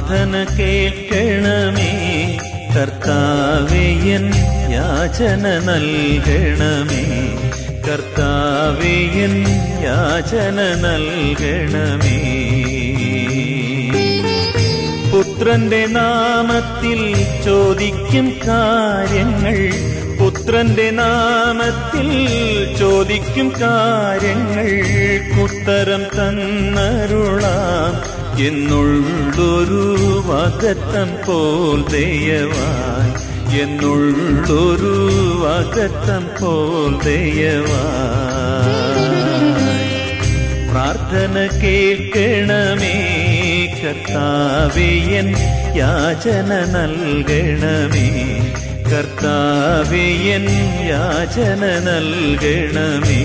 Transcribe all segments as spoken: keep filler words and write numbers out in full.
പ്രാർത്ഥന കേൾക്കണമേ കർത്താവേ, എൻ യാചന നൽകണമേ. കർത്താവേ, എൻ യാചന നൽകണമേ. പുത്രന്റെ നാമത്തിൽ ചോദിക്കും കാര്യങ്ങൾ, പുത്രന്റെ നാമത്തിൽ ചോദിക്കും കാര്യങ്ങൾക്കുത്തരം തന്നരുളാം എന്നുള്ളൊരു വാഗ്ദത്തം പോൽ ദയവാൻ, എന്നുള്ളൊരു വാഗ്ദത്തം പോൽ ദയവാൻ. പ്രാർത്ഥന കേൾക്കണമേ കർത്താവേ, എൻ യാചന നൽകണമേ. കർത്താവേ, എൻ യാചന നൽകണമേ.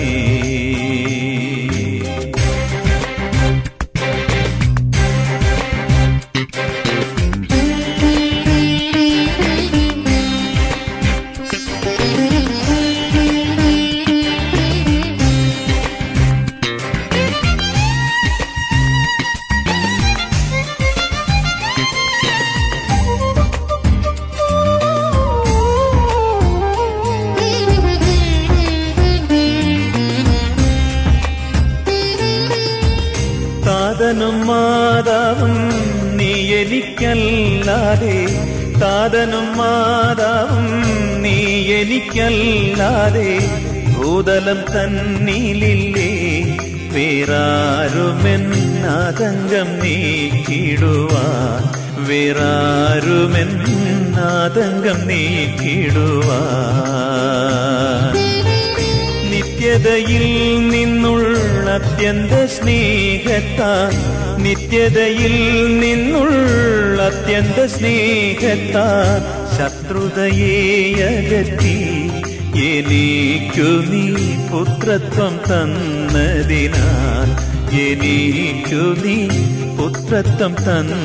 താതനും മാതാവും നീ എനിക്കല്ലാതെ, താതനും മാതാവും നീ എനിക്കല്ലാതെ ഭൂതലം തന്നിലില്ലേ. വേറാരുമെന്നാതങ്കം നീക്കിടുവാൻ, വേറാരുമെന്നാതങ്കം നീക്കിടുവാൻ. നിത്യതയിൽ നിന്നുള്ള അത്യന്ത സ്നേഹത്താൽ, നിത്യതയിൽ നിന്നുള്ള അത്യന്ത സ്നേഹത്താൽ ശത്രുതയെ അകറ്റി എനിക്കു നീ പുത്രത്വം തന്നതിനാൽ, എനിക്കു നീ പുത്രത്വം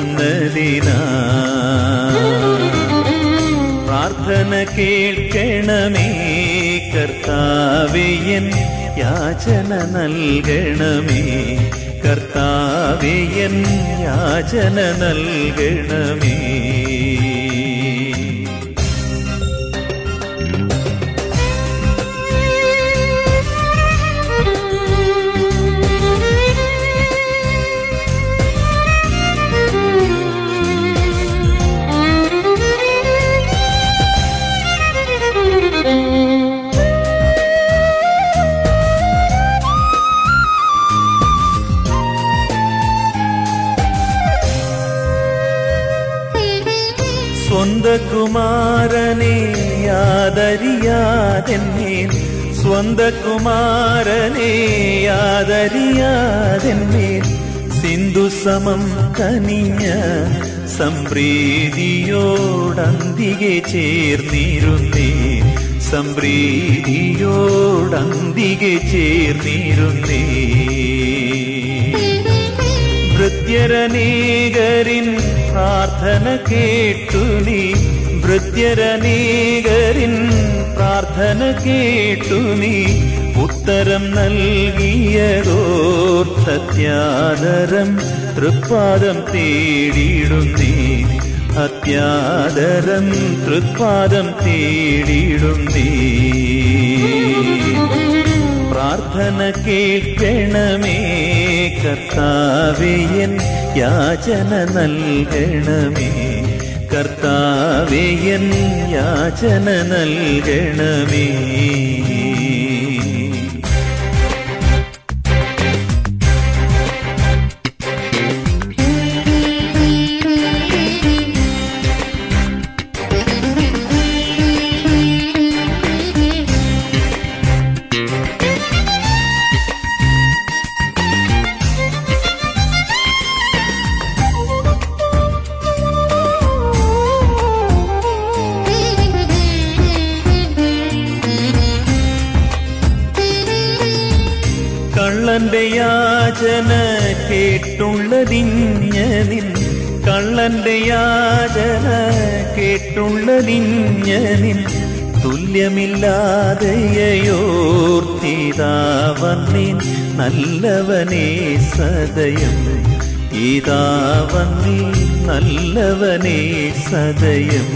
തന്നതിനാൽ. പ്രാർത്ഥന കേൾക്കണമേ കർത്താവേ, എൻ യാചന നൽകണമേ. കർത്താവേ, എൻ യാചന നൽകണമേ. സ്വന്ത കുമാരനെ ആദരിയാതെന്മേൽ, സ്വന്ത കുമാരനെ ആദരിയാതെന്മേൽ സിന്ധു സമം കനിഞ്ഞ സംപ്രീതിയോടന്തികെ ചേർന്നിരുന്നേ, സംപ്രീതിയോടന്തികെ ചേർന്നിരുന്നേ. ഭൃത്യരനേകരിൻ പ്രാർത്ഥന കേട്ടു നീ, ഭൃത്യരനേകരിൻ പ്രാർത്ഥന കേട്ടു നീ ഉത്തരം നൽകിയതോർത്തത്യാദരം തൃപ്പാദം തേടിയിടുന്നേ, അത്യാദരം തൃപ്പാദം തേടിയിടുന്നേ. പ്രാർത്ഥന കേൾക്കണമേ കർത്താവേ, എൻ യാചന നൽകണമേ. കർത്താവേ, എൻ യാചന നൽകണമേ. കള്ളന്റെ യാചന കേട്ടുള്ളതിഞ്ഞനിൻ, കള്ളന്റെ യാചന കേട്ടുള്ളതിഞ്ഞനിൻ തുല്യമില്ലാതെയോർത്തിതാവന്നിൻ നല്ലവനേ സദയം, ഇതാ വന്നി നല്ലവനേ സദയം.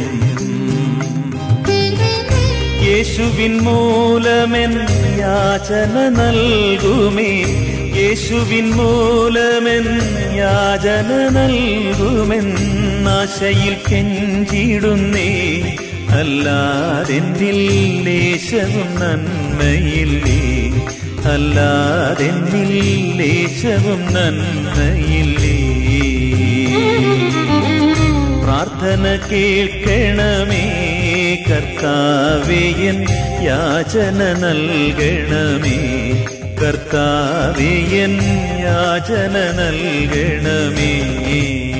യേശുവിൻ മൂലമെൻ യാചന നൽകുമേ, യേശുവിൻ മൂലമെൻ യാചന നൽകുമെന്നാശയിൽ കെഞ്ചിടുന്നേ. അല്ലാതെന്നിൽ ലേശവും നന്മയില്ലേ, അല്ലാതെന്നിൽ ലേശവും നന്മയില്ലേ. പ്രാർത്ഥന കേൾക്കണമേ കർത്താവേ, എൻ യാചന നൽകണമേ. കർത്താവേ, എൻ യാചന നൽകണമേ.